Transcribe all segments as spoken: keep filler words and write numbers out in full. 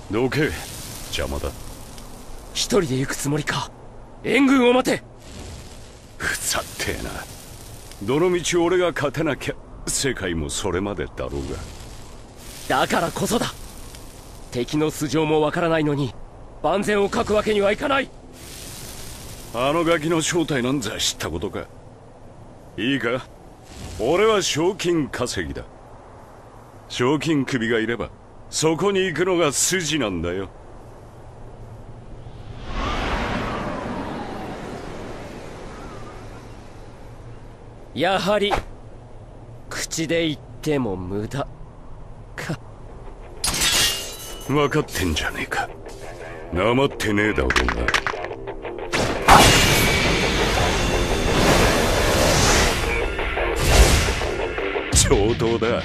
どけ、邪魔だ。 一人で行くつもりか。援軍を待て。 ふざってえな。どの道俺が勝てなきゃ世界もそれまでだろうが。 だからこそだ。敵の素性もわからないのに万全を書くわけにはいかない。 あのガキの正体なんざ知ったことか。いいか、俺は賞金稼ぎだ。賞金首がいればそこに行くのが筋なんだよ。 やはり口で言っても無駄か。 分かってんじゃねえか。なまってねえだろうな。上等だ。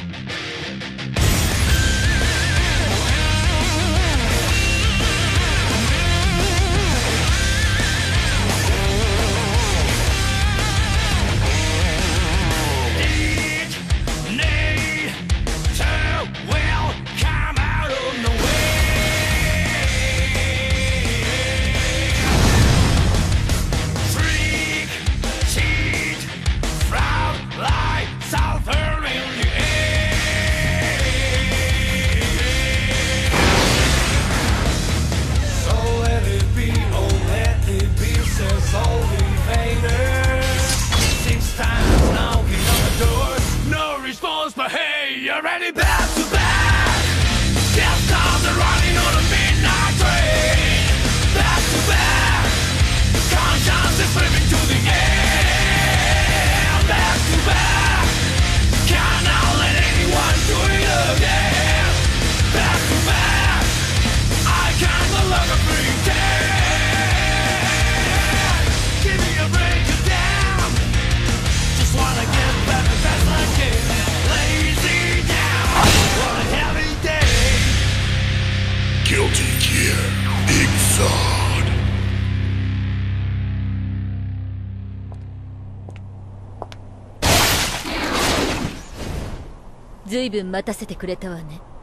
ずいぶん待たせてくれたわね。